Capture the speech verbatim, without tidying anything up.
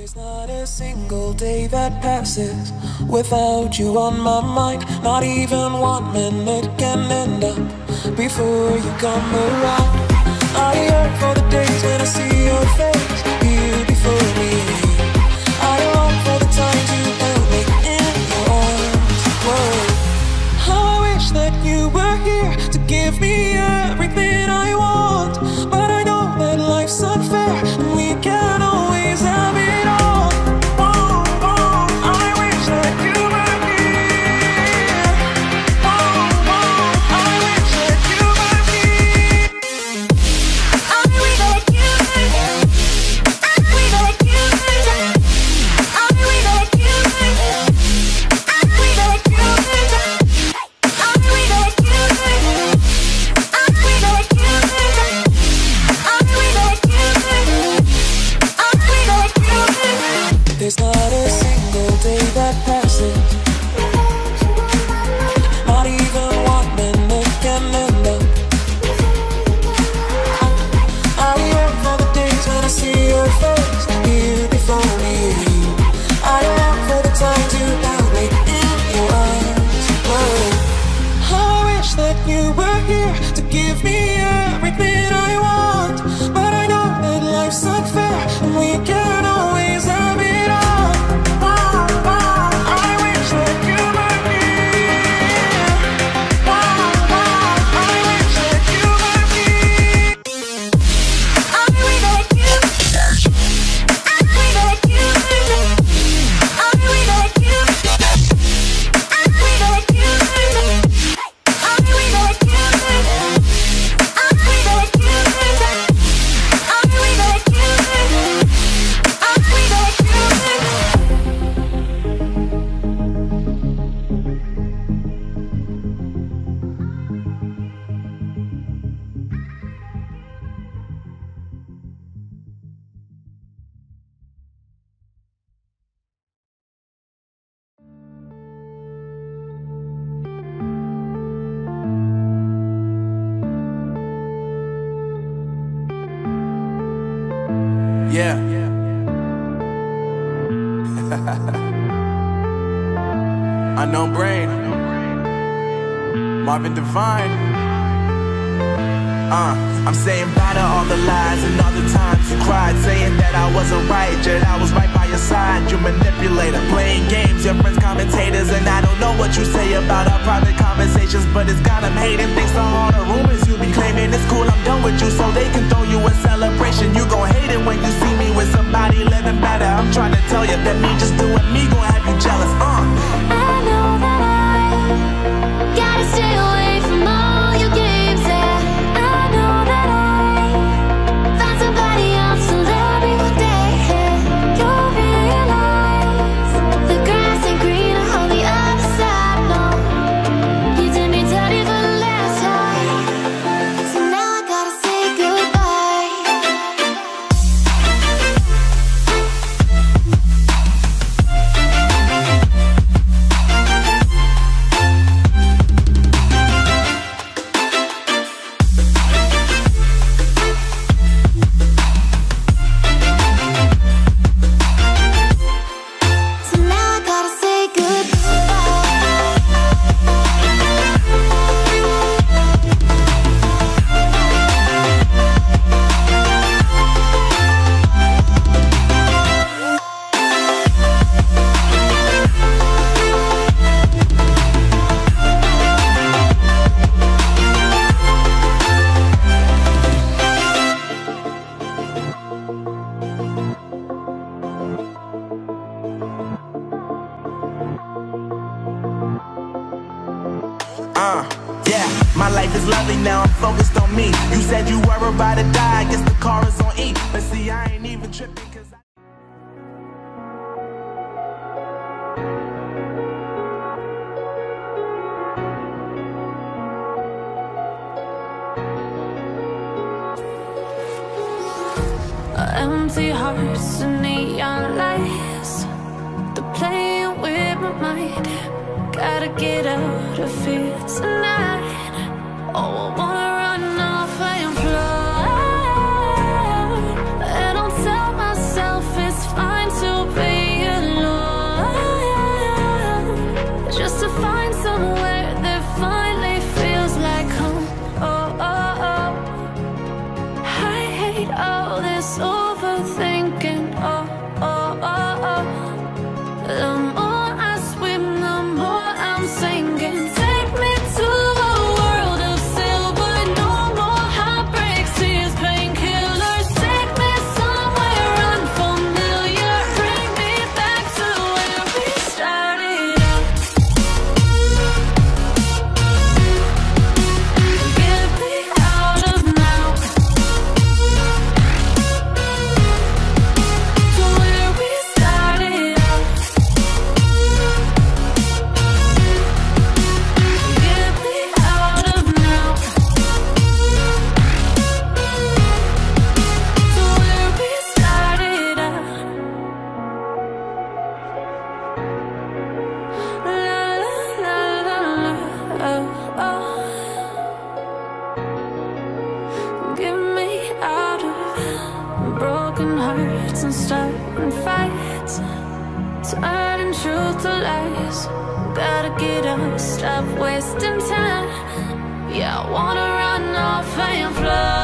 There's not a single day that passes without you on my mind. Not even one minute can end up before you come around. I yearn for the days when I see your face here before me. I long for the times you held me in your arms. Whoa. How I wish that you were here to give me everything I want. But I know that life's unfair and we can't always have it. There's not a single day that passes, not even one minute can end up. I yearn for the days when I see your face here before me. I long for the times you held me in your arms. Whoa. How I wish that you were here to give me everything I want. But I know that life's unfair and we can't always have it. Yeah. Unknown Brain, Marvin Divine. Uh, I'm saying bye to all the lies and all the times you cried, saying that I wasn't right, yet I was right by your side. You manipulator, playing games, your friends commentators, and I don't know what you say about our private conversations, but it's got them hating. Thanks to all the rumors you be claiming, it's cool I'm done with you, so they can throw you a celebration. You gon' hate it when you see me with somebody living better. I'm trying to tell you that me just doing me gon' have you jealous. Uh. I know that I gotta stay away from all your games, yeah. I know that I found somebody else to love me one day, yeah. You'll realize the grass ain't greener on the other side, no. You did me dirty for the last time, so now I gotta say goodbye. So now I gotta say Uh, yeah, my life is lovely now, I'm focused on me. You said you were about to die, I guess the car is on E. But see, I ain't even tripping cause I empty hearts and neon lights, they're playing with my mind. Gotta get out of here tonight. Oh, I wanna run off and fly, and I'll tell myself it's fine to turning truth to lies. Gotta get up, stop wasting time. Yeah, I wanna run off and fly.